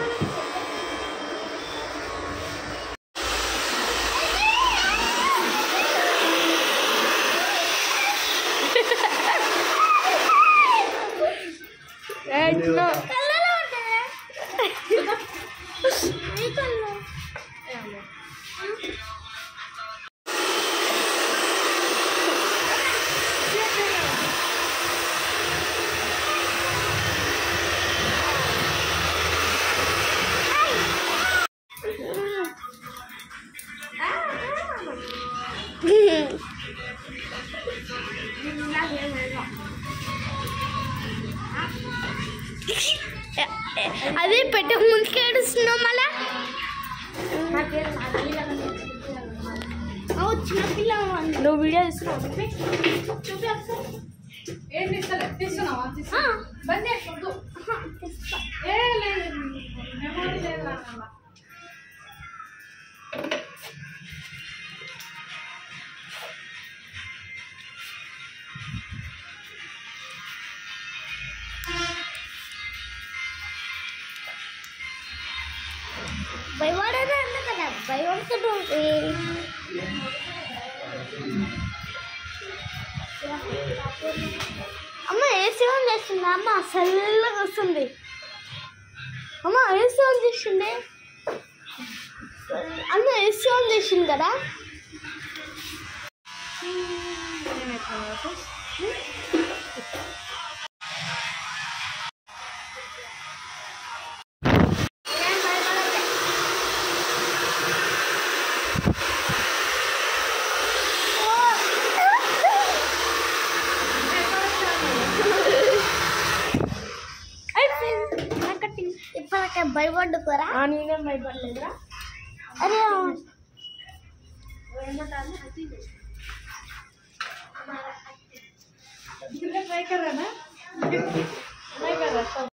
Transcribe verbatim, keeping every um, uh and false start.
అదే పెట్టక ముందుకు ఏడుస్తున్నావు మళ్ళా చిన్నపిల్ల నువ్వు వీడియో తీసుకున్నావు భయపడేదే అన్న కదా భయపడుతూ అమ్మ ఏసీ ఆన్ చేస్తుందా అమ్మ చల్లగా వస్తుంది అమ్మ ఏసీ ఆన్ చేసిండే అమ్మ ఏసీ ఆన్ చేసింది కదా ఇప్పటికే భయపడ్డుకోరా నేనేం భయపడలేదురా అరే ఏమంటారు